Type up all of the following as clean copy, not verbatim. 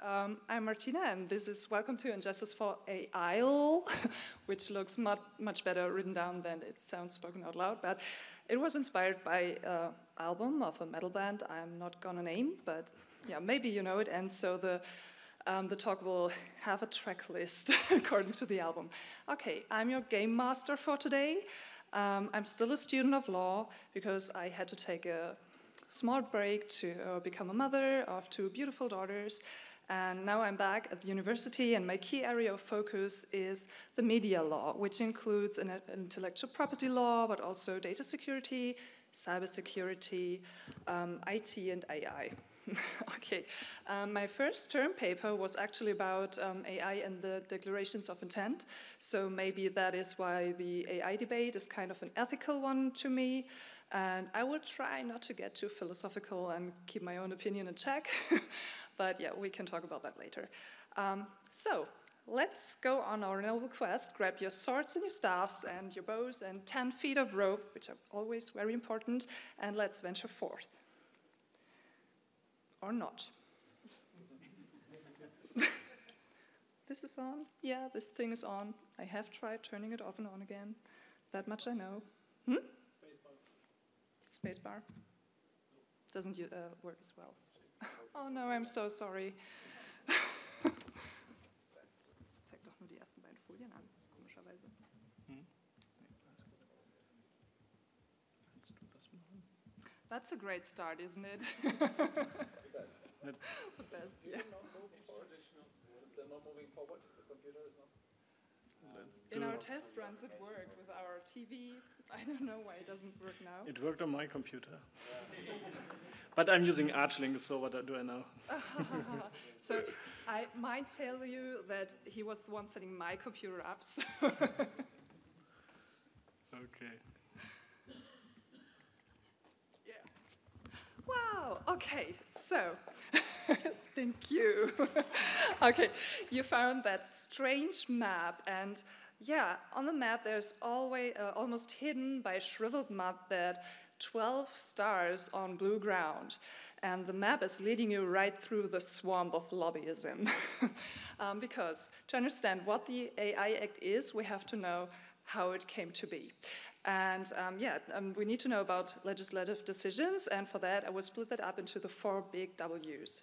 I'm Martina, and this is Welcome to Injustice for AI, which looks much better written down than it sounds spoken out loud. But it was inspired by an album of a metal band I'm not gonna name, but yeah, maybe you know it. And so the talk will have a track list according to the album. Okay, I'm your game master for today. I'm still a student of law because I had to take a small break to become a mother of two beautiful daughters. And now I'm back at the university, and my key area of focus is the media law, which includes an intellectual property law, but also data security, cybersecurity, IT, and AI. Okay, my first term paper was actually about AI and the declarations of intent. So maybe that is why the AI debate is kind of an ethical one to me. And I will try not to get too philosophical and keep my own opinion in check. But yeah, we can talk about that later. So let's go on our noble quest. Grab your swords and your staffs and your bows and 10 feet of rope, which are always very important, and let's venture forth. Or not. This is on? Yeah, this thing is on. I have tried turning it off and on again. That much I know. Spacebar. Doesn't work as well. Oh no, I'm so sorry. Zeig doch nur die ersten beiden Folien an, komischerweise. That's a great start, isn't it? The best, yeah. They're not moving forward. The computer is not. In our test runs, it worked with our TV. I don't know why it doesn't work now. It worked on my computer. But I'm using Archlink, so what do I know? So I might tell you that he was the one setting my computer up. So Okay. Yeah. Wow, okay, so thank you. Okay, you found that strange map, and yeah, on the map there's always almost hidden by shriveled mud that 12 stars on blue ground, and the map is leading you right through the swamp of lobbyism. Because to understand what the AI Act is, we have to know how it came to be. And we need to know about legislative decisions, and for that I will split that up into the five big W's,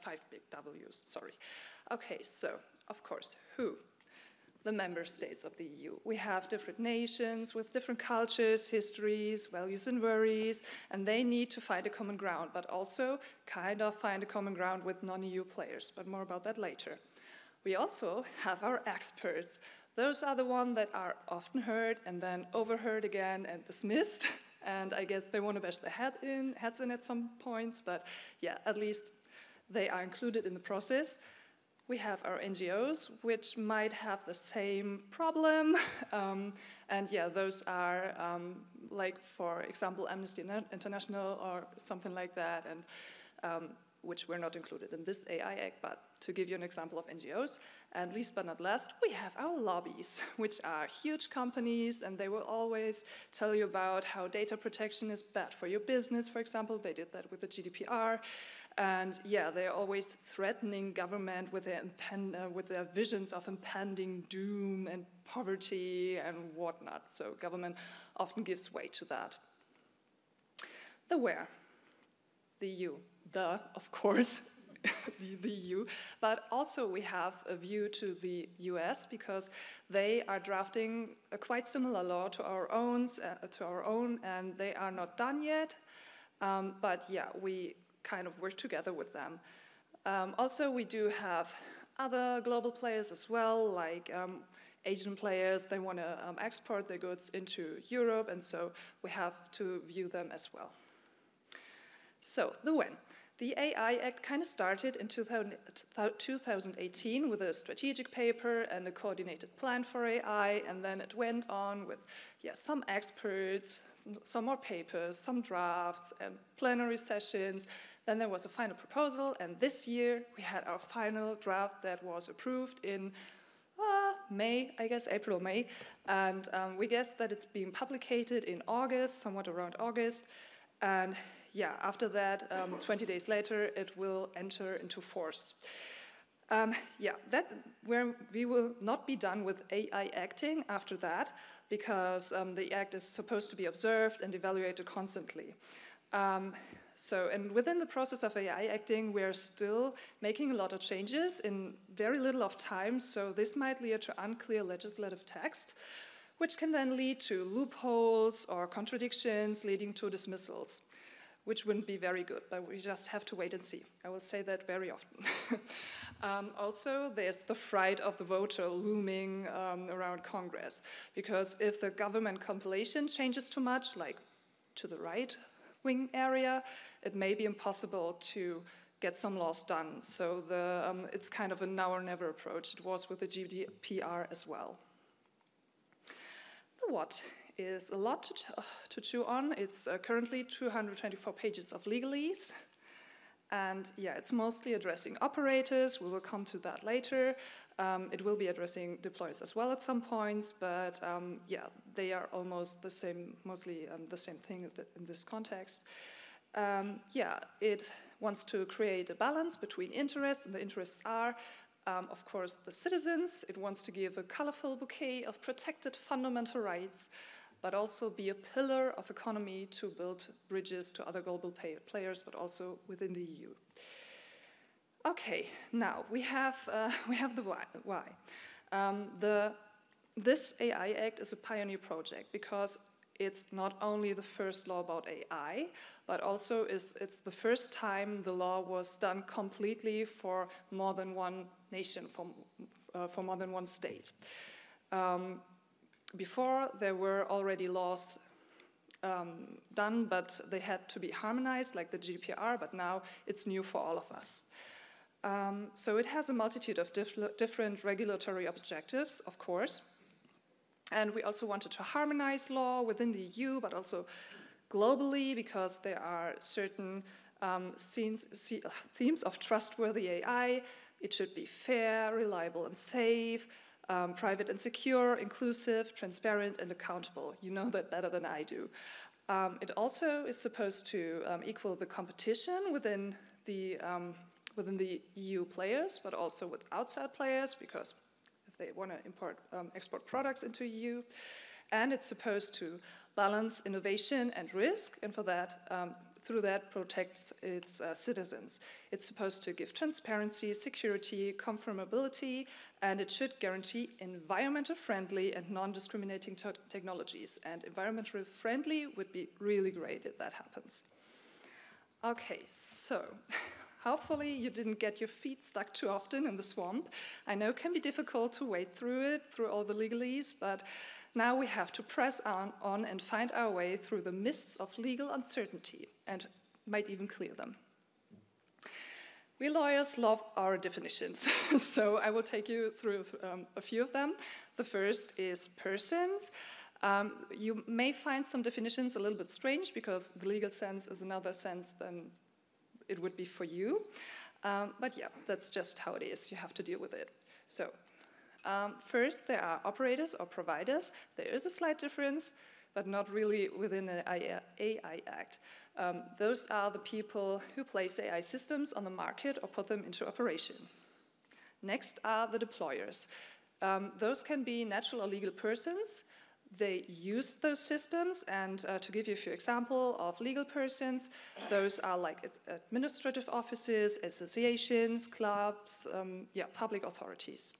sorry. Okay, so, of course, who? The member states of the EU. We have different nations with different cultures, histories, values and worries, and they need to find a common ground, but also kind of find a common ground with non-EU players, but more about that later. We also have our experts. Those are the ones that are often heard and then overheard again and dismissed, and I guess they want to bash their heads in at some points, but yeah, at least they are included in the process. We have our NGOs, which might have the same problem. And yeah, those are like, for example, Amnesty International or something like that, and which were not included in this AI Act. But to give you an example of NGOs, and least but not least, we have our lobbies, which are huge companies, and they will always tell you about how data protection is bad for your business, for example. They did that with the GDPR. And yeah, they're always threatening government with their visions of impending doom and poverty and whatnot. So government often gives way to that. The where? The EU. Of course, the EU. But also we have a view to the US because they are drafting a quite similar law to our own, and they are not done yet. But yeah, we kind of work together with them. Also, we do have other global players as well, like Asian players. They want to export their goods into Europe, and so we have to view them as well. So, the when. The AI Act kind of started in 2018 with a strategic paper and a coordinated plan for AI, and then it went on with some experts, some more papers, some drafts, and plenary sessions. Then there was a final proposal, and this year we had our final draft that was approved in May, I guess, April or May, and we guess that it's being published in August, somewhat around August, and yeah, after that, 20 days later, it will enter into force. Yeah, that where we will not be done with AI acting after that, because the act is supposed to be observed and evaluated constantly. And within the process of AI acting, we're still making a lot of changes in very little of time, so this might lead to unclear legislative text, which can then lead to loopholes or contradictions leading to dismissals, which wouldn't be very good, but we just have to wait and see. I will say that very often. Also, there's the fright of the voter looming around Congress, because if the government compilation changes too much, like to the right-wing area, it may be impossible to get some laws done. So it's kind of a now or never approach. It was with the GDPR as well. The what is a lot to chew on. It's currently 224 pages of legalese. And yeah, it's mostly addressing operators. We will come to that later. It will be addressing deployers as well at some points, but yeah, they are almost the same, mostly the same thing in this context. Yeah, it wants to create a balance between interests, and the interests are, of course, the citizens. It wants to give a colorful bouquet of protected fundamental rights, but also be a pillar of economy to build bridges to other global players, but also within the EU. Okay, now we have the why. This AI Act is a pioneer project because it's not only the first law about AI, but also it's the first time the law was done completely for more than one nation, for more than one state. Before, there were already laws done, but they had to be harmonized, like the GDPR, but now it's new for all of us. So it has a multitude of different regulatory objectives, of course. And we also wanted to harmonize law within the EU, but also globally, because there are certain themes of trustworthy AI. It should be fair, reliable, and safe. Private and secure, inclusive, transparent, and accountable. You know that better than I do. It also is supposed to equal the competition within the EU players, but also with outside players, because if they want to export products into EU. And it's supposed to balance innovation and risk, and for that, through that, protects its citizens. It's supposed to give transparency, security, conformability, and it should guarantee environmental friendly and non-discriminating technologies. And environmental friendly would be really great if that happens. Okay, so hopefully you didn't get your feet stuck too often in the swamp. I know it can be difficult to wade through it, through all the legalese, but now we have to press on and find our way through the mists of legal uncertainty, and might even clear them. We lawyers love our definitions, so I will take you through a few of them. The first is persons. You may find some definitions a little bit strange, because the legal sense is another sense than it would be for you. But yeah, that's just how it is. You have to deal with it. So. First, there are operators or providers. There is a slight difference, but not really within the AI Act. Those are the people who place AI systems on the market or put them into operation. Next are the deployers. Those can be natural or legal persons. They use those systems, and to give you a few examples of legal persons, those are like administrative offices, associations, clubs, public authorities.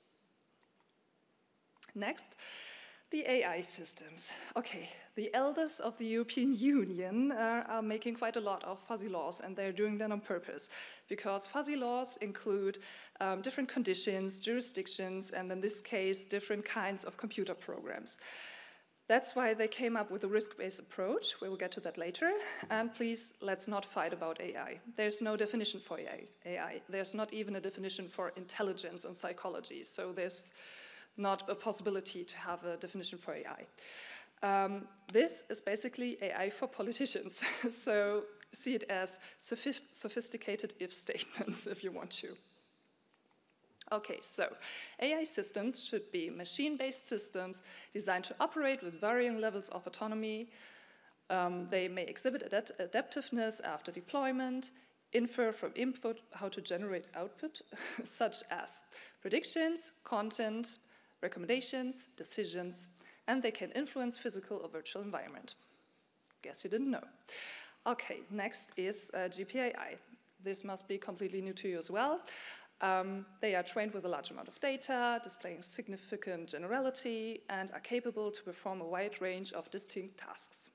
Next, the AI systems. Okay, the elders of the European Union are making quite a lot of fuzzy laws, and they're doing that on purpose, because fuzzy laws include different conditions, jurisdictions, and in this case, different kinds of computer programs. That's why they came up with a risk-based approach. We will get to that later. And please, let's not fight about AI. There's no definition for AI. There's not even a definition for intelligence and psychology, so there's not a possibility to have a definition for AI. This is basically AI for politicians, so see it as sophisticated if statements, if you want to. Okay, so AI systems should be machine-based systems designed to operate with varying levels of autonomy. They may exhibit adaptiveness after deployment, infer from input how to generate output, such as predictions, content, recommendations, decisions, and they can influence physical or virtual environment. Guess you didn't know. Okay, next is GPAI. This must be completely new to you as well. They are trained with a large amount of data, displaying significant generality, and are capable to perform a wide range of distinct tasks.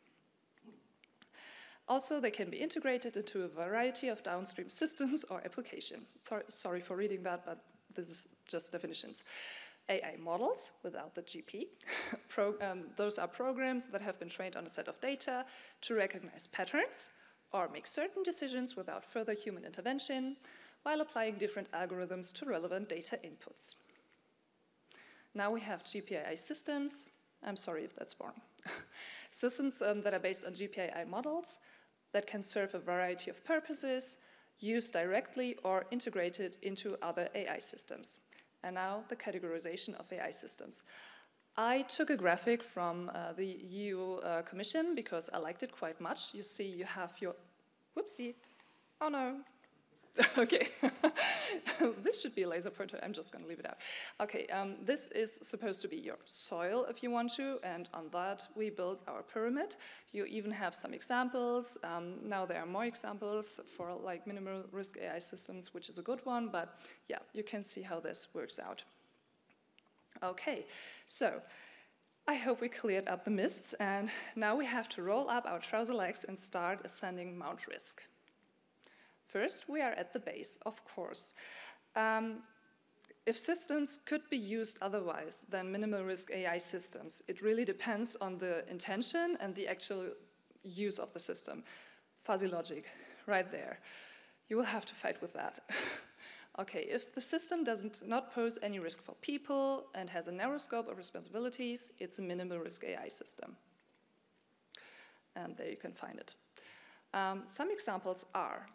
Also, they can be integrated into a variety of downstream systems or applications. Sorry for reading that, but this is just definitions. AI models, without the GP, those are programs that have been trained on a set of data to recognize patterns or make certain decisions without further human intervention, while applying different algorithms to relevant data inputs. Now we have GPAI systems. I'm sorry if that's boring. Systems that are based on GPAI models that can serve a variety of purposes, used directly or integrated into other AI systems. And now the categorization of AI systems. I took a graphic from the EU Commission because I liked it quite much. You see, you have your, whoopsie, oh no. Okay, this should be a laser pointer, I'm just gonna leave it out. Okay, this is supposed to be your soil if you want to, and on that we build our pyramid. You even have some examples. Now there are more examples for like minimal risk AI systems, which is a good one, but yeah, you can see how this works out. Okay, so I hope we cleared up the mists, and now we have to roll up our trouser legs and start ascending Mount Risk. First, we are at the base, of course. If systems could be used otherwise than minimal risk AI systems, it really depends on the intention and the actual use of the system. Fuzzy logic, right there. You will have to fight with that. Okay, if the system does not pose any risk for people and has a narrow scope of responsibilities, it's a minimal risk AI system. And there you can find it. Some examples are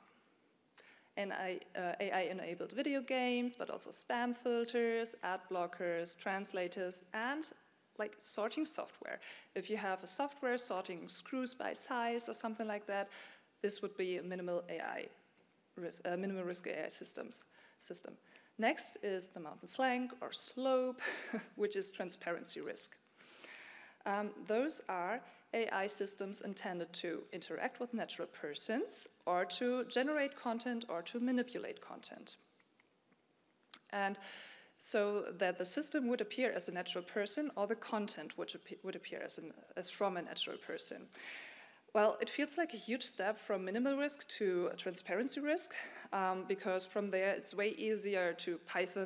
AI-enabled video games, but also spam filters, ad blockers, translators, and like sorting software. If you have a software sorting screws by size or something like that, this would be a minimal risk AI system. Next is the mountain flank or slope, which is transparency risk. Those are AI systems intended to interact with natural persons or to generate content or to manipulate content. And so that the system would appear as a natural person or the content would appear as from a natural person. Well, it feels like a huge step from minimal risk to transparency risk, because from there it's way easier to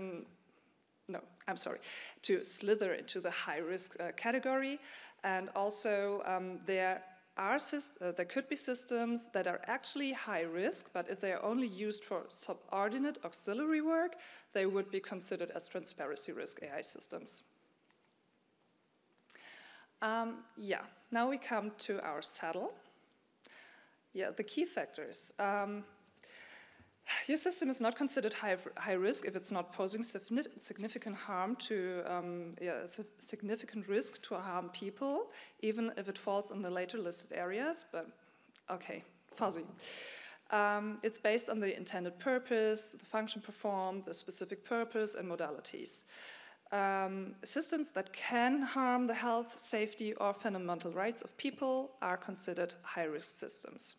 to slither into the high risk category. And also there could be systems that are actually high risk, but if they are only used for subordinate auxiliary work, they would be considered as transparency risk AI systems. Now we come to our saddle. Yeah, the key factors. Your system is not considered high risk if it's not posing significant harm to significant risk to harm people, even if it falls in the later listed areas. But okay, fuzzy. It's based on the intended purpose, the function performed, the specific purpose, and modalities. Systems that can harm the health, safety, or fundamental rights of people are considered high-risk systems.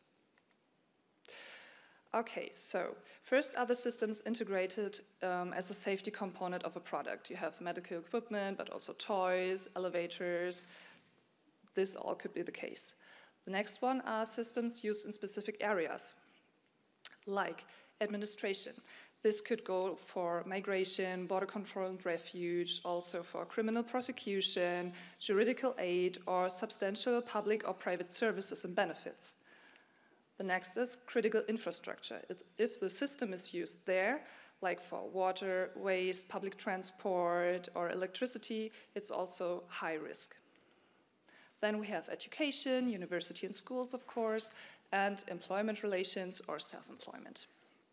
Okay, so first are the systems integrated as a safety component of a product. You have medical equipment, but also toys, elevators. This all could be the case. The next one are systems used in specific areas, like administration. This could go for migration, border control and refuge, also for criminal prosecution, juridical aid, or substantial public or private services and benefits. The next is critical infrastructure. If the system is used there, like for water, waste, public transport, or electricity, it's also high risk. Then we have education, university and schools, of course, and employment relations or self-employment.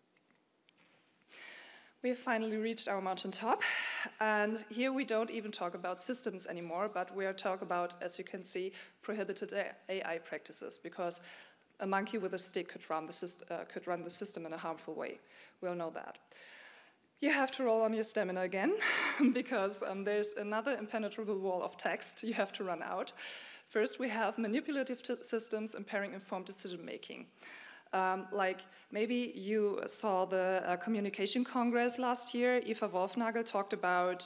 We have finally reached our mountaintop, and here we don't even talk about systems anymore, but we are talking about, as you can see, prohibited AI practices, because a monkey with a stick could run the system in a harmful way. We all know that. You have to roll on your stamina again, because there's another impenetrable wall of text you have to run out. First, we have manipulative systems impairing informed decision-making. Like maybe you saw the Communication Congress last year. Eva Wolfnagel talked about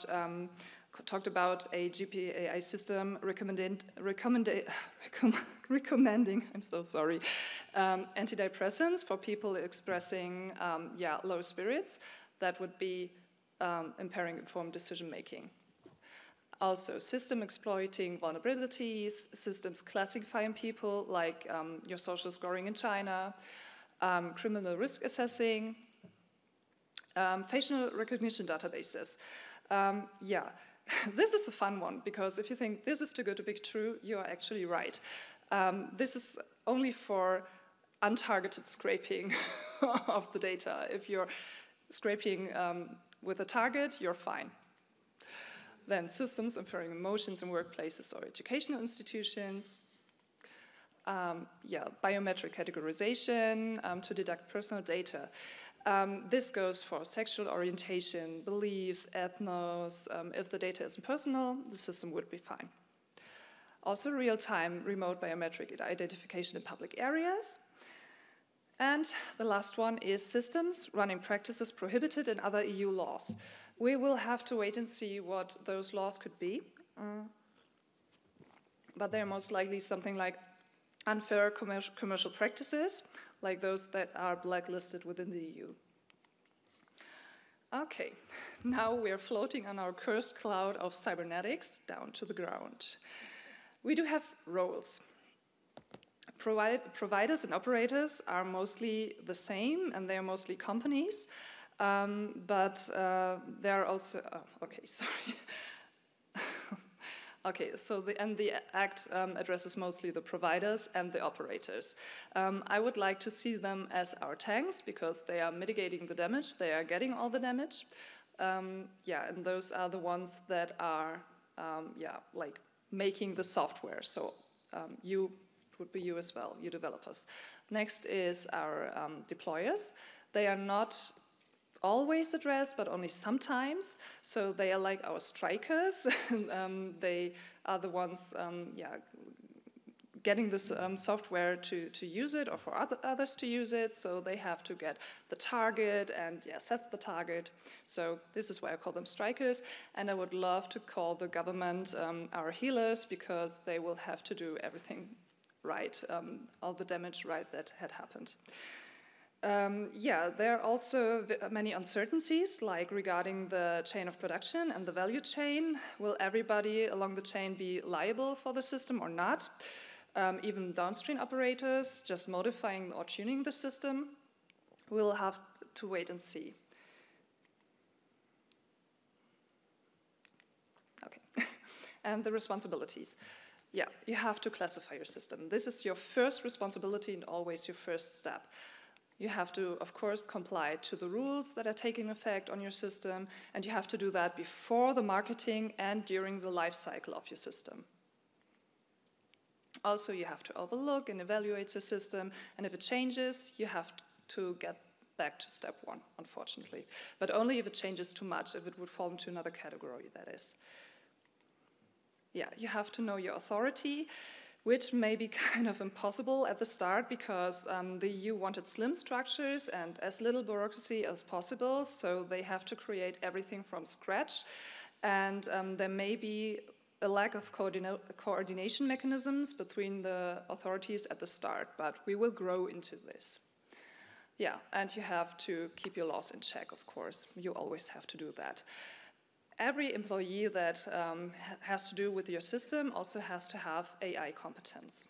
a GPAI system recommending, I'm so sorry, antidepressants for people expressing low spirits. That would be impairing informed decision-making. Also, system exploiting vulnerabilities, systems classifying people, like your social scoring in China, criminal risk assessing, facial recognition databases. This is a fun one, because if you think this is too good to be true, you are actually right. This is only for untargeted scraping of the data. If you're scraping with a target, you're fine. Then systems inferring emotions in workplaces or educational institutions. Biometric categorization to deduct personal data. This goes for sexual orientation, beliefs, ethnos. If the data isn't personal, the system would be fine. Also real-time remote biometric identification in public areas. And the last one is systems running practices prohibited in other EU laws. We will have to wait and see what those laws could be. But they're most likely something like unfair commercial practices, like those that are blacklisted within the EU. Okay, now we're floating on our cursed cloud of cybernetics down to the ground. We do have roles. Providers and operators are mostly the same, and they're mostly companies, but there are also, sorry. Okay, so the Act addresses mostly the providers and the operators. I would like to see them as our tanks, because they are mitigating the damage, they are getting all the damage. And those are the ones that are, like making the software. So you would be you as well, you developers. Next is our deployers. They are not always addressed, but only sometimes. So they are like our strikers. They are the ones getting this software to use it, or for others to use it. So they have to get the target and assess the target. So this is why I call them strikers. And I would love to call the government our healers, because they will have to do everything right, all the damage right that had happened. There are also many uncertainties, like regarding the chain of production and the value chain. Will everybody along the chain be liable for the system or not? Even downstream operators just modifying or tuning the system. We'll have to wait and see. Okay, and the responsibilities. Yeah, you have to classify your system. This is your first responsibility and always your first step. You have to, of course, comply to the rules that are taking effect on your system, and you have to do that before the marketing and during the life cycle of your system. Also, you have to overlook and evaluate your system, and if it changes, you have to get back to step one, unfortunately. But only if it changes too much, if it would fall into another category, that is. Yeah, you have to know your authority, which may be kind of impossible at the start, because the EU wanted slim structures and as little bureaucracy as possible, so they have to create everything from scratch. And there may be a lack of coordination mechanisms between the authorities at the start, but we will grow into this. Yeah, and you have to keep your laws in check, of course. You always have to do that. Every employee that has to do with your system also has to have AI competence.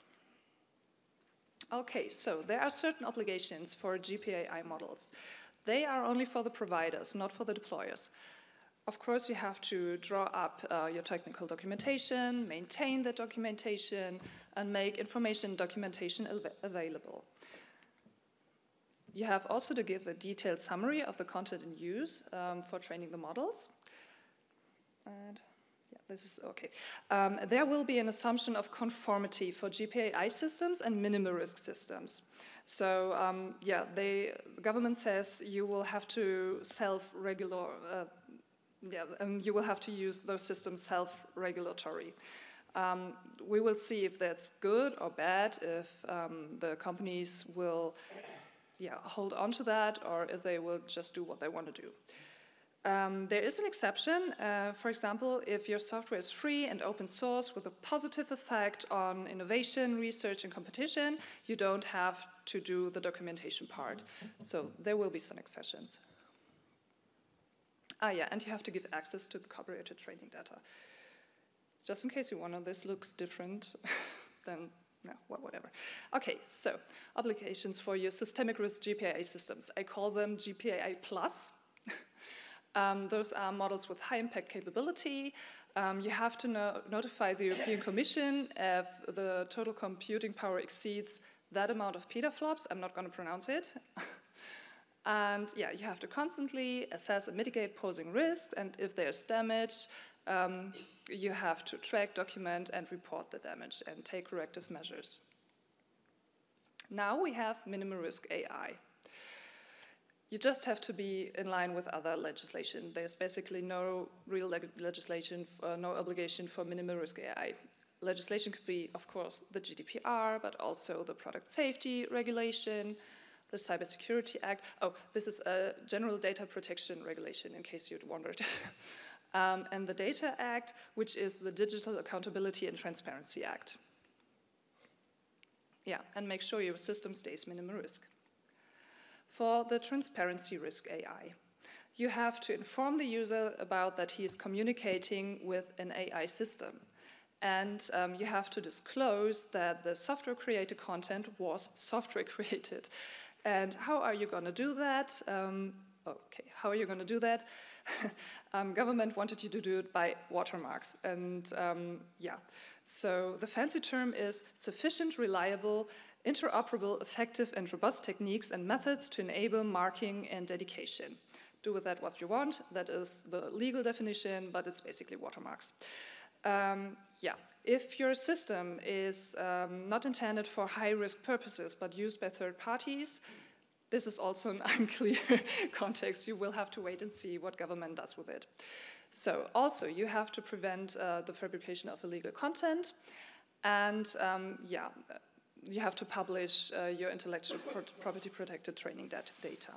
Okay, so there are certain obligations for GPAI models. They are only for the providers, not for the deployers. Of course, you have to draw up your technical documentation, maintain that documentation, and make information documentation available. You have also to give a detailed summary of the content in use for training the models. And yeah. this is okay. There will be an assumption of conformity for GPAI systems and minimal risk systems. So yeah, the government says you will have to you will have to use those systems self-regulatory. We will see if that's good or bad, if the companies will hold on to that, or if they will just do what they want to do. There is an exception. For example, if your software is free and open source with a positive effect on innovation, research, and competition, you don't have to do the documentation part. So there will be some exceptions. Yeah, and you have to give access to the copyrighted training data. Just in case you wonder, this looks different, then no, well, whatever. Okay, so obligations for your systemic risk GPAI systems. I call them GPAI Plus. Those are models with high impact capability. You have to notify the European Commission if the total computing power exceeds that amount of petaflops. I'm not going to pronounce it. And yeah, you have to constantly assess and mitigate posing risks, and if there's damage, you have to track, document, and report the damage and take corrective measures. Now we have minimal risk AI. You just have to be in line with other legislation. There's basically no real legislation, no obligation for minimal risk AI. Legislation could be, of course, the GDPR, but also the Product Safety Regulation, the Cybersecurity Act. Oh, this is a General Data Protection Regulation, in case you'd wondered. And the Data Act, which is the Digital Accountability and Transparency Act. Yeah, and make sure your system stays minimal risk. For the transparency risk AI, you have to inform the user about that he is communicating with an AI system. And you have to disclose that the software created content was software created. And how are you going to do that? How are you going to do that? Government wanted you to do it by watermarks. And yeah, so the fancy term is sufficient, reliable, interoperable, effective, and robust techniques and methods to enable marking and dedication. Do with that what you want. That is the legal definition, but it's basically watermarks. Yeah, if your system is not intended for high-risk purposes but used by third parties, this is also an unclear context. You will have to wait and see what government does with it. So also, you have to prevent the fabrication of illegal content, and yeah, you have to publish your intellectual property protected training data.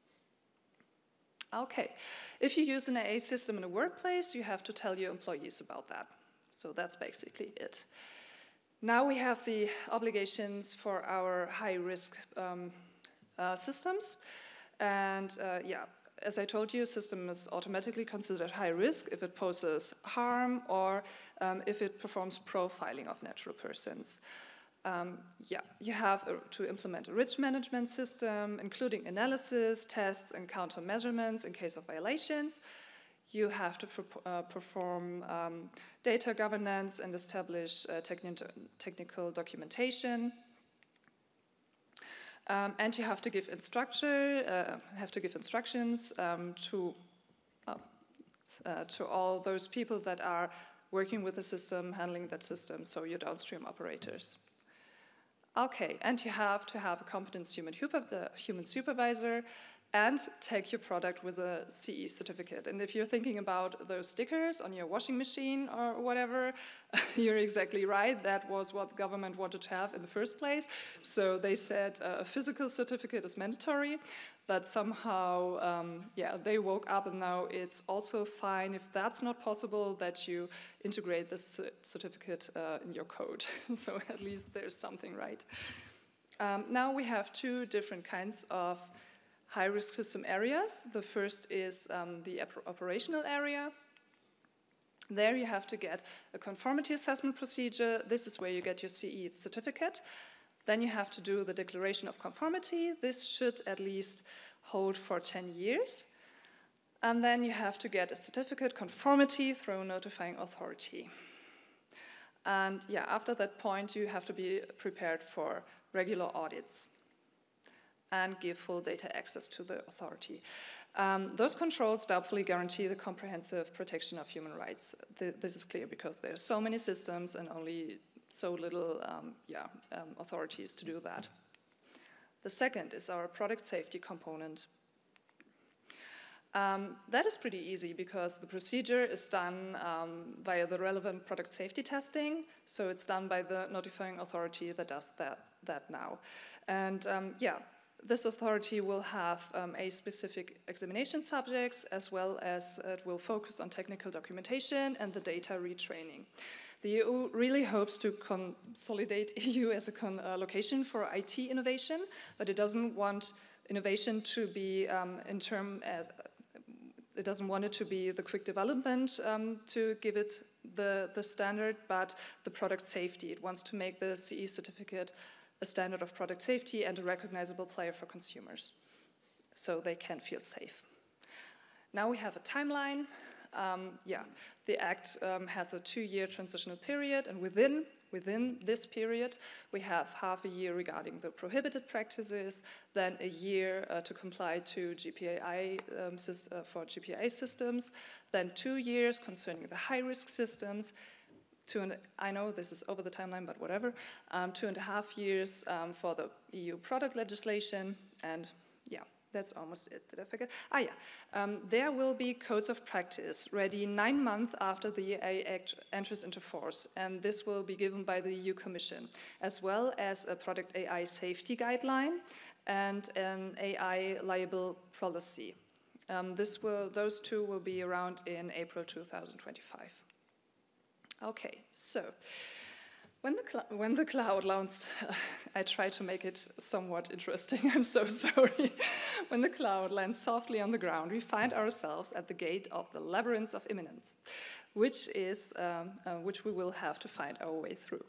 Okay, if you use an AI system in a workplace, you have to tell your employees about that. So that's basically it. Now we have the obligations for our high-risk systems. And yeah, as I told you, a system is automatically considered high risk if it poses harm or if it performs profiling of natural persons. Yeah, you have to implement a risk management system, including analysis, tests, and countermeasurements in case of violations. You have to perform data governance and establish technical documentation. And you have to give instructions to all those people that are working with the system, handling that system, so your downstream operators. Okay, and you have to have a competent human supervisor and take your product with a CE certificate. And if you're thinking about those stickers on your washing machine or whatever, you're exactly right. That was what the government wanted to have in the first place. So they said a physical certificate is mandatory, but somehow, yeah, they woke up and now it's also fine if that's not possible that you integrate this certificate in your code. So at least there's something right. Now we have two different kinds of high-risk system areas. The first is the operational area. There you have to get a conformity assessment procedure. This is where you get your CE certificate. Then you have to do the declaration of conformity. This should at least hold for 10 years. And then you have to get a certificate conformity through a notifying authority. And yeah, after that point, you have to be prepared for regular audits. and give full data access to the authority. Those controls doubtfully guarantee the comprehensive protection of human rights. This is clear because there are so many systems and only so little authorities to do that. The second is our product safety component. That is pretty easy because the procedure is done via the relevant product safety testing, so it's done by the notifying authority that does that now. And this authority will have a specific examination subjects, as well as it will focus on technical documentation and the data retraining. The EU really hopes to consolidate EU as a location for IT innovation, but it doesn't want innovation to be it doesn't want it to be the quick development to give it the standard, but the product safety. It wants to make the CE certificate a standard of product safety and a recognizable player for consumers, so they can feel safe. Now we have a timeline. The Act has a 2-year transitional period, and within this period, we have half a year regarding the prohibited practices, then a year to comply to GPAI for GPAI systems, then 2 years concerning the high-risk systems. I know this is over the timeline, but whatever. 2.5 years for the EU product legislation, and that's almost it. Did I forget? There will be codes of practice ready 9 months after the AI Act enters into force, and this will be given by the EU Commission, as well as a product AI safety guideline and an AI liable policy. Those two will be around in April 2025. Okay, so when the cloud launched, I try to make it somewhat interesting, I'm so sorry. When the cloud lands softly on the ground, we find ourselves at the gate of the labyrinth of imminence, which we will have to find our way through.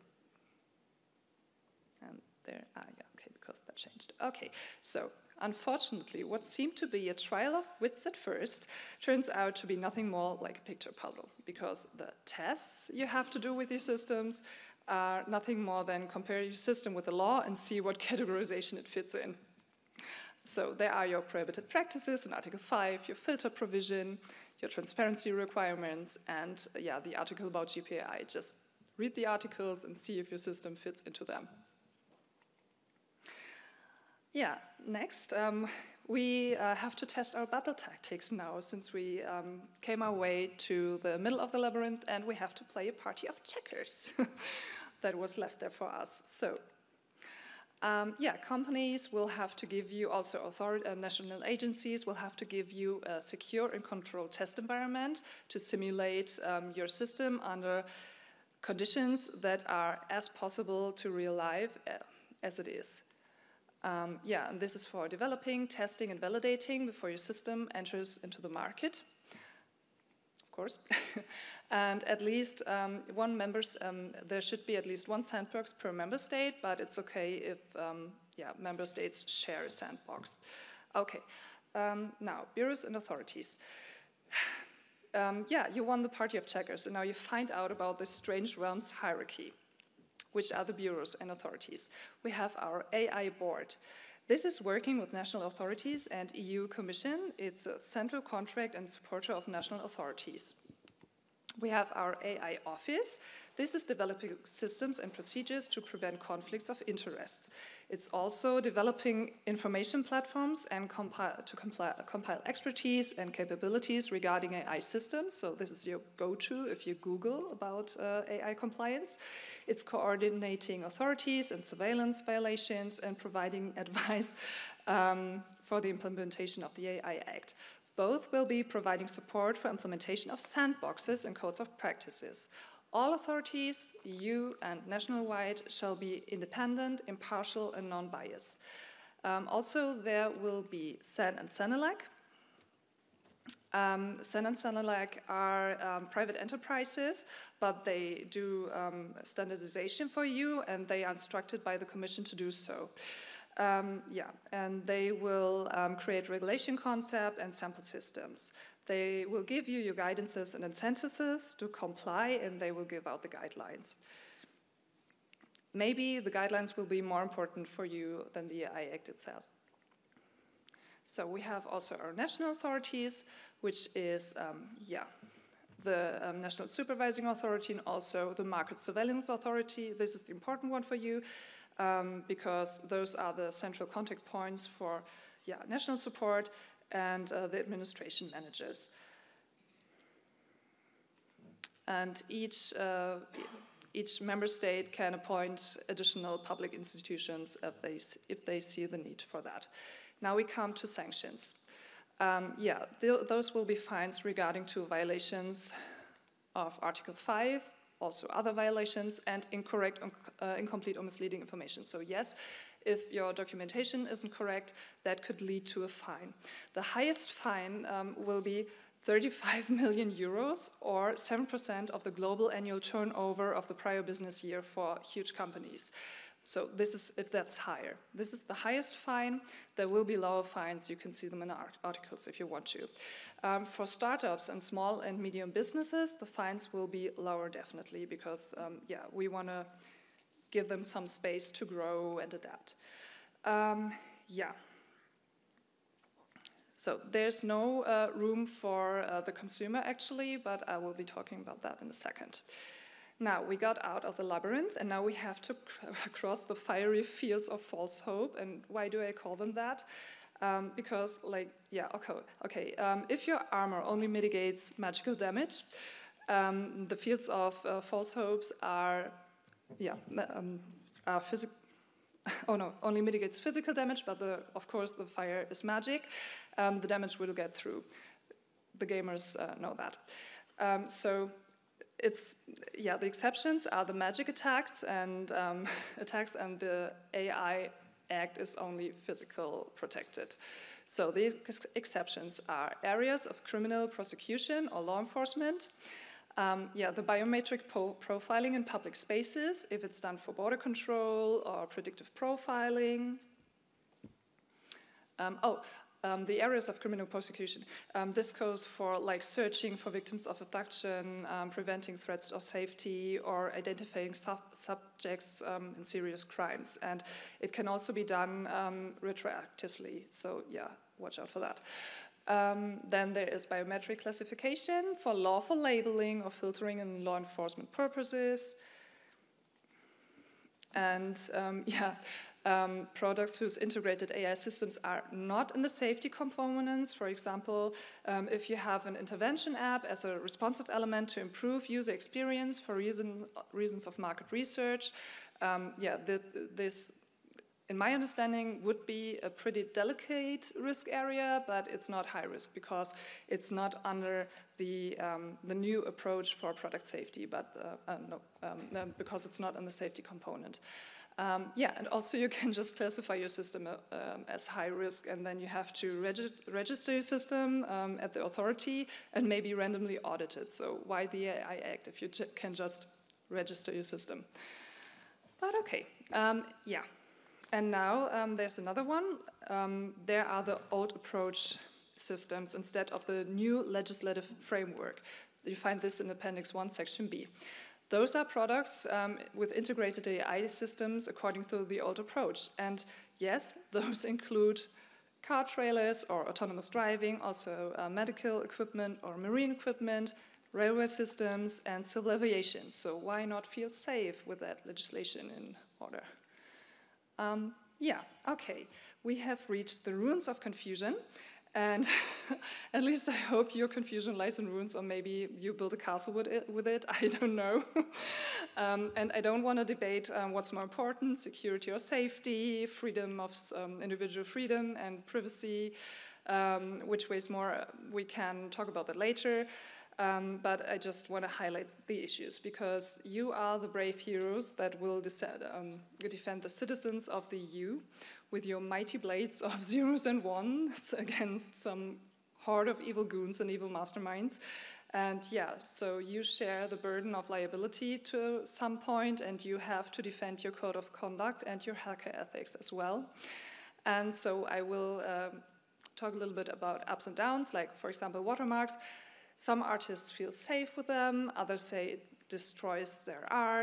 And there, okay, because that changed. Okay, so unfortunately, what seemed to be a trial of wits at first turns out to be nothing more like a picture puzzle, because the tests you have to do with your systems are nothing more than compare your system with the law and see what categorization it fits in. So there are your prohibited practices in Article 5, your filter provision, your transparency requirements, and the article about GPAI. Just read the articles and see if your system fits into them. Next, we have to test our battle tactics now, since we came our way to the middle of the labyrinth, and we have to play a party of checkers that was left there for us. So, companies will have to give you, also national agencies will have to give you a secure and controlled test environment to simulate your system under conditions that are as possible to real life as it is. And this is for developing, testing, and validating before your system enters into the market, of course. And at least there should be at least one sandbox per member state, but it's okay if member states share a sandbox. Okay, now, bureaus and authorities. You won the party of checkers, and now you find out about this strange realms hierarchy, which are the bureaus and authorities. We have our AI board. This is working with national authorities and EU Commission. It's a central contract and supporter of national authorities. We have our AI office. This is developing systems and procedures to prevent conflicts of interests. It's also developing information platforms and compile expertise and capabilities regarding AI systems. So this is your go-to if you Google about AI compliance. It's coordinating authorities and surveillance violations and providing advice for the implementation of the AI Act. Both will be providing support for implementation of sandboxes and codes of practices. All authorities, EU and national-wide, shall be independent, impartial, and non-biased. Also, there will be CEN and CENELEC. CEN and CENELEC are private enterprises, but they do standardization for you, and they are instructed by the Commission to do so. And they will create regulation concept and sample systems. They will give you your guidances and incentives to comply, and they will give out the guidelines. Maybe the guidelines will be more important for you than the AI Act itself. So we have also our national authorities, which is, the National Supervising Authority and also the Market Surveillance Authority. This is the important one for you because those are the central contact points for national support and the administration managers. And each member state can appoint additional public institutions if they see the need for that. Now we come to sanctions. Those will be fines regarding to violations of Article 5, also other violations, and incorrect, incomplete or misleading information. So yes, if your documentation isn't correct, that could lead to a fine. The highest fine will be 35 million euros or 7% of the global annual turnover of the prior business year for huge companies. So this is if that's higher. This is the highest fine. There will be lower fines. You can see them in the articles if you want to. For startups and small and medium businesses, the fines will be lower definitely because we want to give them some space to grow and adapt. So there's no room for the consumer actually, but I will be talking about that in a second. Now, we got out of the labyrinth, and now we have to cross the fiery fields of false hope. And why do I call them that? Because, if your armor only mitigates magical damage, the fields of false hopes are physical. Oh no, only mitigates physical damage, but of course the fire is magic. The damage will get through. The gamers know that. The exceptions are the magic attacks and the AI act is only physical protected. So the exceptions are areas of criminal prosecution or law enforcement, the biometric profiling in public spaces, if it's done for border control or predictive profiling. The areas of criminal prosecution. This goes for like searching for victims of abduction, preventing threats of safety, or identifying subjects in serious crimes. And it can also be done retroactively. So watch out for that. Then there is biometric classification for lawful labeling or filtering in law enforcement purposes. And products whose integrated AI systems are not in the safety components. For example, if you have an intervention app as a responsive element to improve user experience for reasons of market research, this, in my understanding, would be a pretty delicate risk area, but it's not high risk because it's not under the new approach for product safety, but because it's not in the safety component. And also you can just classify your system as high risk, and then you have to register your system at the authority and maybe randomly audit it. So why the AI Act if you can just register your system? But okay, And now there's another one. There are the old approach systems instead of the new legislative framework. You find this in Appendix 1, Section B. Those are products with integrated AI systems according to the old approach. And yes, those include car trailers or autonomous driving, also medical equipment or marine equipment, railway systems, and civil aviation. So why not feel safe with that legislation in order? Okay. We have reached the ruins of confusion. And at least I hope your confusion lies in ruins, or maybe you build a castle with it. I don't know. And I don't want to debate what's more important, security or safety, freedom of individual freedom and privacy, which ways more. We can talk about that later. But I just want to highlight the issues because you are the brave heroes that will defend the citizens of the EU with your mighty blades of zeros and ones against some horde of evil goons and evil masterminds. And so you share the burden of liability to some point, and you have to defend your code of conduct and your hacker ethics as well. And so I will talk a little bit about ups and downs, like, for example, watermarks. Some artists feel safe with them, others say it destroys their art.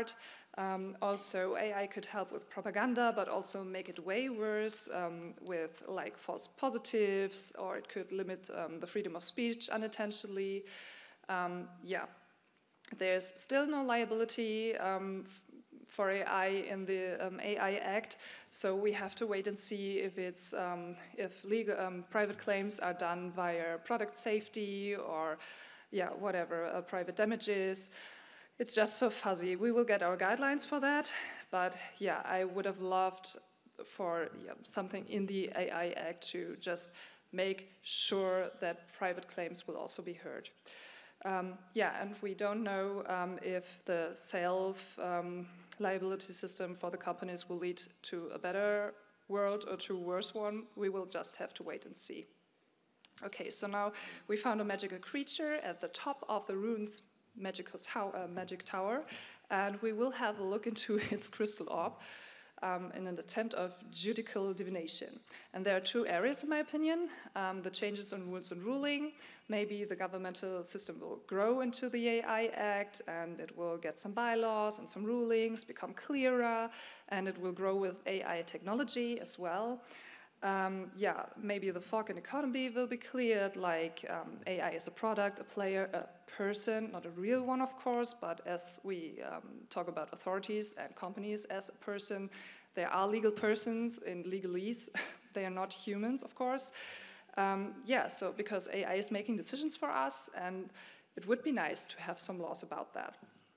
Also, AI could help with propaganda, but also make it way worse with like false positives, or it could limit the freedom of speech unintentionally. Yeah, there's still no liability for AI in the AI Act, so we have to wait and see if it's if legal private claims are done via product safety or yeah whatever private damages. It's just so fuzzy. We will get our guidelines for that, but yeah, I would have loved for something in the AI Act to just make sure that private claims will also be heard. Yeah, and we don't know if the self-liability system for the companies will lead to a better world or to a worse one. We will just have to wait and see. Okay, so now we found a magical creature at the top of the rune's magic tower, and we will have a look into its crystal orb in an attempt of judicial divination. And there are two areas, in my opinion. The changes in rules and ruling. Maybe the governmental system will grow into the AI Act, and it will get some bylaws and some rulings, become clearer, and it will grow with AI technology as well. Yeah, maybe the fog in economy will be cleared, like AI is a product, a player, a person, not a real one, of course, but as we talk about authorities and companies as a person, there are legal persons in legalese. They are not humans, of course. Yeah, so because AI is making decisions for us, and it would be nice to have some laws about that.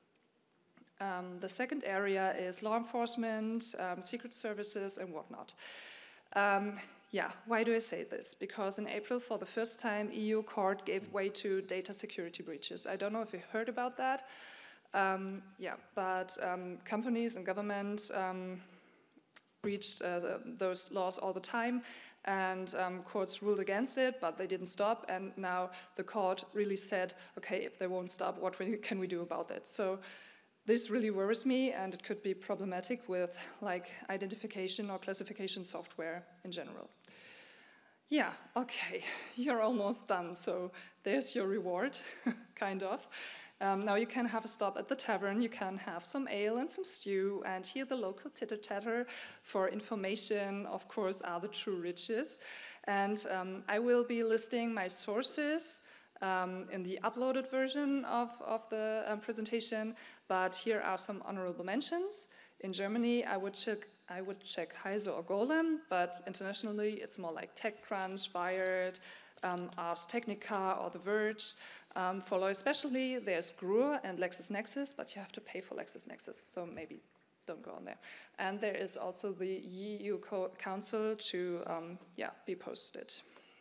The second area is law enforcement, secret services, and whatnot. Yeah, why do I say this? Because in April, for the first time, EU court gave way to data security breaches. I don't know if you heard about that. Yeah, but companies and government breached those laws all the time, and courts ruled against it, but they didn't stop, and now the court really said, okay, if they won't stop, what can we do about that? So this really worries me, and it could be problematic with like identification or classification software in general. Yeah, okay, you're almost done, so there's your reward, kind of. Now you can have a stop at the tavern, you can have some ale and some stew, and hear the local titter-tatter for information, of course, are the true riches. And I will be listing my sources in the uploaded version of the presentation, but here are some honorable mentions. In Germany, I would check Heise or Golem, but internationally it's more like TechCrunch, Wired, Ars Technica, or The Verge. For law especially, there's Gruer and LexisNexis, but you have to pay for LexisNexis, so maybe don't go on there. And there is also the EU Council to be posted.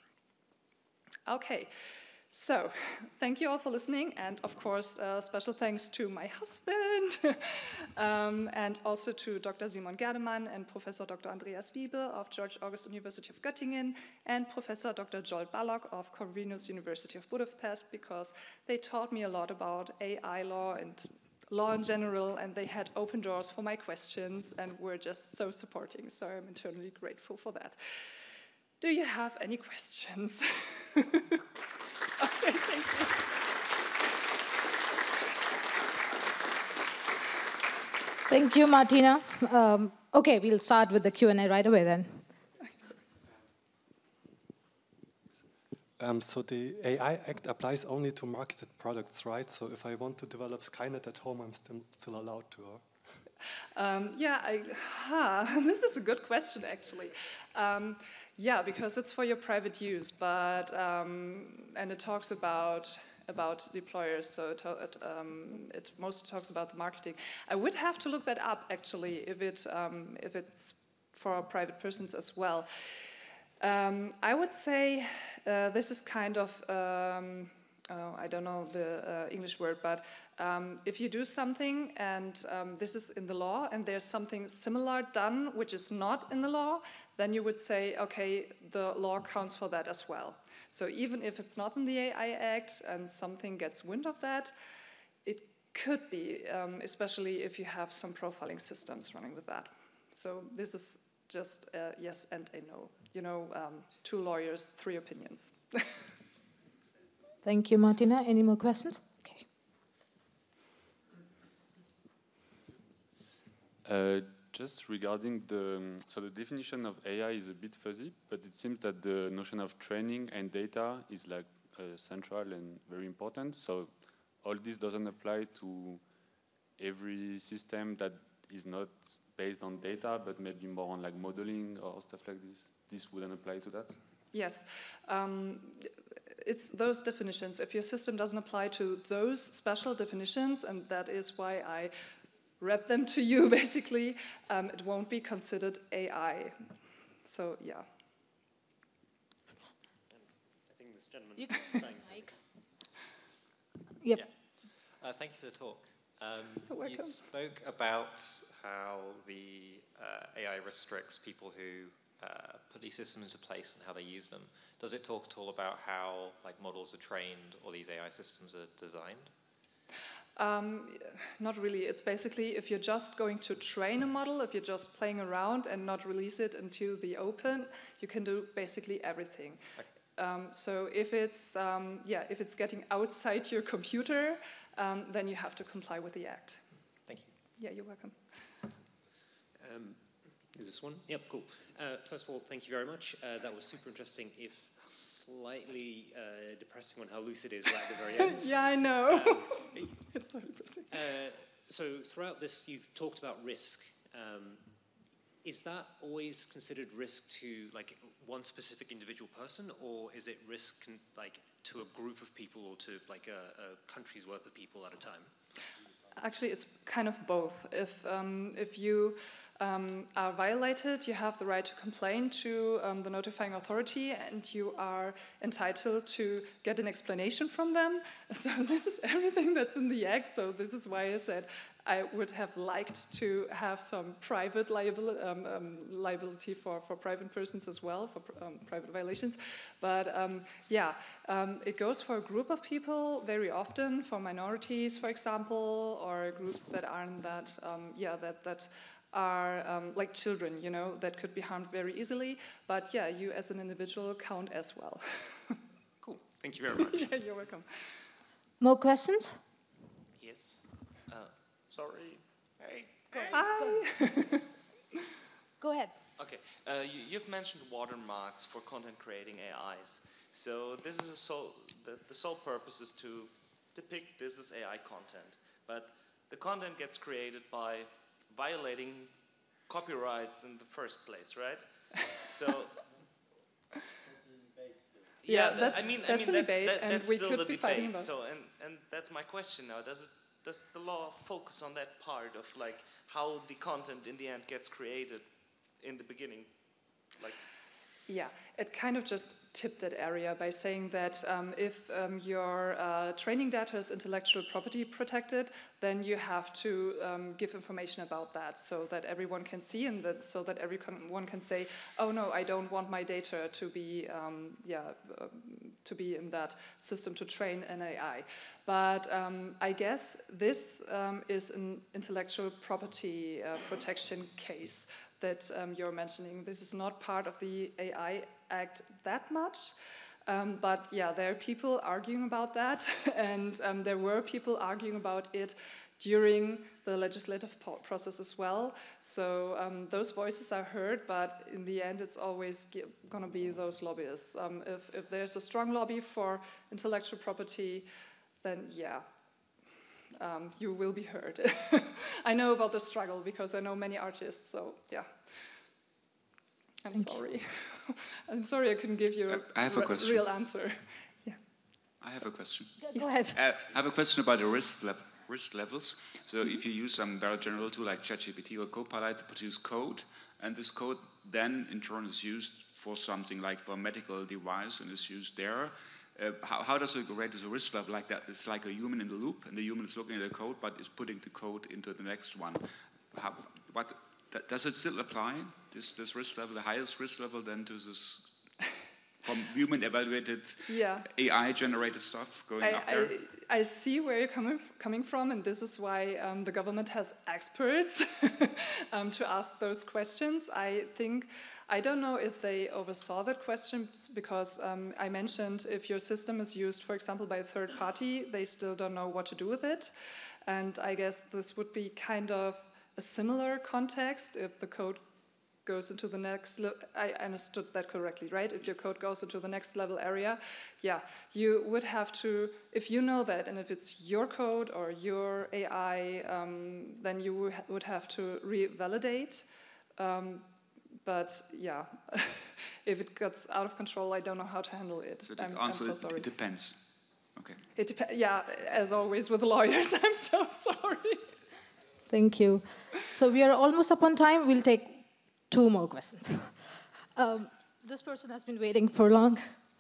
Okay. So, thank you all for listening, and of course, special thanks to my husband, and also to Dr. Simon Gerdemann and Professor Dr. Andreas Wiebe of George August University of Göttingen, and Professor Dr. Joel Balog of Corvinus University of Budapest, because they taught me a lot about AI law and law in general, and they had open doors for my questions, and were just so supporting, so I'm eternally grateful for that. Do you have any questions? Okay, thank you. Thank you, Martina. Okay, we'll start with the Q&A right away then. So the AI Act applies only to marketed products, right? So if I want to develop Skynet at home, I'm still allowed to? This is a good question, actually. Yeah, because it's for your private use, but and it talks about deployers, so it mostly talks about the marketing. I would have to look that up, actually, if it's for private persons as well. I would say this is kind of I don't know the English word, but if you do something and this is in the law and there's something similar done which is not in the law, then you would say, okay, the law counts for that as well. So even if it's not in the AI Act and something gets wind of that, it could be, especially if you have some profiling systems running with that. So this is just a yes and a no. You know, 2 lawyers, 3 opinions. Thank you, Martina. Any more questions? Okay. Just regarding so the definition of AI is a bit fuzzy, but it seems that the notion of training and data is like central and very important. So all this doesn't apply to every system that is not based on data, but maybe more on like modeling or stuff like this. This wouldn't apply to that? Yes. It's those definitions. If your system doesn't apply to those special definitions, and that is why I read them to you, basically, it won't be considered AI. So, yeah. I think this gentleman is trying to... Yep. Yeah. Thank you for the talk. You're welcome. You spoke about how the AI restricts people who put these systems into place and how they use them. Does it talk at all about how models are trained or these AI systems are designed? Not really. It's basically if you're just going to train a model, if you're just playing around and not release it into the open, you can do basically everything. Okay. So if it's getting outside your computer, then you have to comply with the Act. Thank you. Yeah, you're welcome. Is this one? Yep, cool. First of all, thank you very much. That was super interesting, if slightly depressing on how loose it is right at the very end. Yeah, I know. It's so depressing. So throughout this, you've talked about risk. Is that always considered risk to one specific individual person, or is it risk to a group of people or to a country's worth of people at a time? Actually, it's kind of both. If you are violated, you have the right to complain to the notifying authority, and you are entitled to get an explanation from them. So this is everything that's in the Act. So this is why I said I would have liked to have some private liability for private persons as well, for private violations. But it goes for a group of people very often, for minorities, for example, or groups that aren't that, that are like children, that could be harmed very easily. But yeah, you as an individual count as well. Cool. Thank you very much. Yeah, you're welcome. More questions? Yes. Sorry. Hey. Hi. Go ahead. Okay. You've mentioned watermarks for content creating AIs. So this is the sole purpose is to depict this as AI content. But the content gets created by violating copyrights in the first place, right? So that's a debate, and we could be fighting about. So and that's my question now. Does the law focus on that part of how the content in the end gets created in the beginning? Yeah, it kind of just tipped that area by saying that if your training data is intellectual property protected, then you have to give information about that so that everyone can see, and so that everyone can say, oh no, I don't want my data to be to be in that system to train an AI. But I guess this is an intellectual property protection case that you're mentioning. This is not part of the AI Act that much, but yeah, there are people arguing about that, and there were people arguing about it during the legislative process as well. So those voices are heard, but in the end, it's always going to be those lobbyists. If there's a strong lobby for intellectual property, then yeah, you will be heard. I know about the struggle because I know many artists, so yeah. I'm sorry. I'm sorry I couldn't give you I have a question. Real answer. Yeah. I have a question. Go ahead. I have a question about the risk levels. So if you use some very general tool like ChatGPT or Copilot to produce code, and this code then in turn is used for something like for a medical device and is used there, how does it rate as a risk level like that? It's like a human in the loop, and the human is looking at the code, but is putting the code into the next one. Does it still apply, this risk level, the highest risk level, then to this from human evaluated AI generated stuff going up there? I see where you're coming from, and this is why the government has experts to ask those questions. I don't know if they oversaw that question, because I mentioned if your system is used, for example, by a third party, they still don't know what to do with it. And I guess this would be kind of a similar context. If the code goes into the next, I understood that correctly, right? If your code goes into the next level area, yeah, you would have to, if you know that, and if it's your code or your AI, then you would have to revalidate. But yeah, if it gets out of control, I don't know how to handle it. So the I'm answer so sorry. it depends. Okay. It depends. Yeah, as always with lawyers, I'm so sorry. Thank you. So we are almost up on time. We'll take 2 more questions. This person has been waiting for long.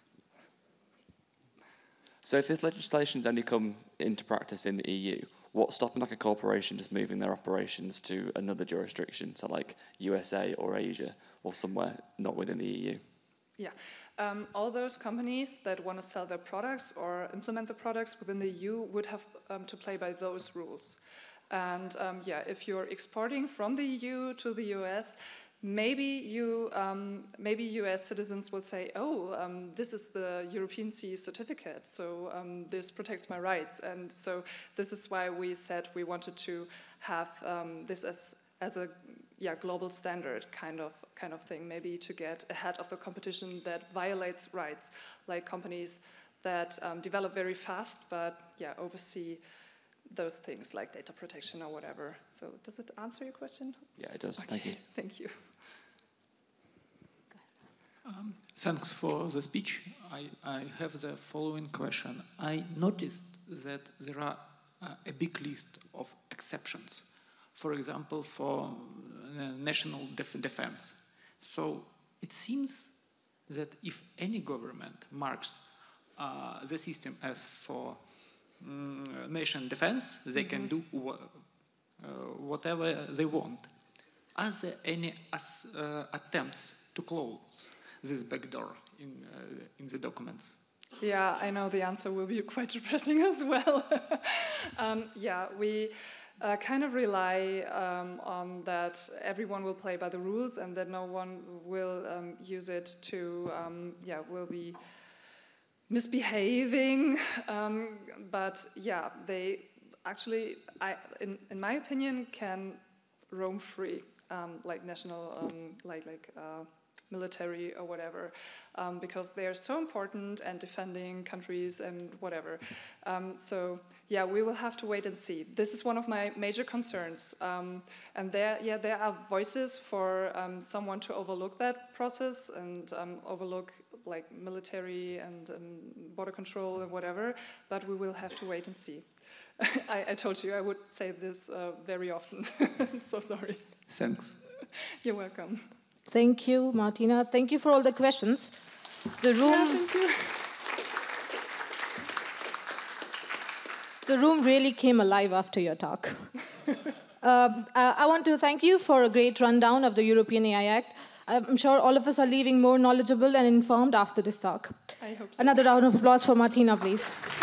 So if this legislation's only come into practice in the EU, what's stopping like a corporation just moving their operations to another jurisdiction, so like USA or Asia or somewhere not within the EU? Yeah, all those companies that want to sell their products or implement the products within the EU would have to play by those rules. And yeah, if you're exporting from the EU to the US, maybe US citizens will say, oh, this is the European CE certificate, so this protects my rights. And so this is why we said we wanted to have this as a global standard kind of thing, maybe to get ahead of the competition that violates rights, like companies that develop very fast but oversee those things like data protection or whatever. So does it answer your question? Yeah, it does. Okay. Thank you. Thank you. Thanks for the speech. I have the following question. I noticed that there are a big list of exceptions, for example, for national defense. So it seems that if any government marks the system as for nation defense, they can do whatever they want. Are there any attempts to close this backdoor in the documents? Yeah, I know the answer will be quite depressing as well. Yeah, we kind of rely on that everyone will play by the rules and that no one will use it to, will be misbehaving. But yeah, they actually, in my opinion, can roam free, like national, military or whatever, because they are so important and defending countries and whatever. So yeah, we will have to wait and see. This is one of my major concerns. And there are voices for someone to overlook that process and overlook like military and border control and whatever, but we will have to wait and see. I told you I would say this very often. I'm so sorry. Thanks. You're welcome. Thank you, Martina. Thank you for all the questions. The room really came alive after your talk. I want to thank you for a great rundown of the European AI Act. I'm sure all of us are leaving more knowledgeable and informed after this talk. I hope so. Another round of applause for Martina, please.